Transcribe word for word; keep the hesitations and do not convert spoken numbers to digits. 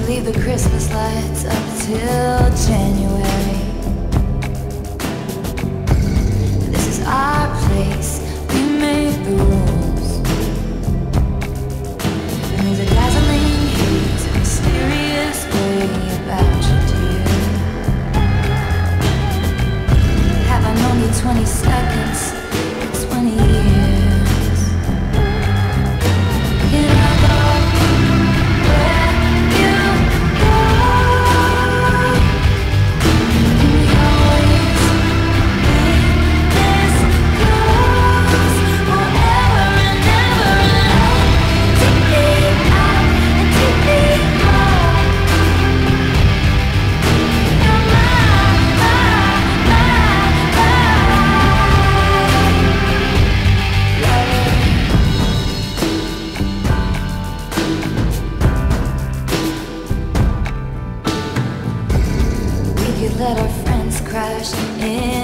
leave the Christmas lights up till January. This is our place, we make the rules. And there's a dazzling haze, a mysterious way about you, dear. Have I known you twenty seconds, twenty years? Can I go where you go? Can we always be this close? Forever and ever and take me out and take me home. You're my, my, my, my. We could let our friends crash in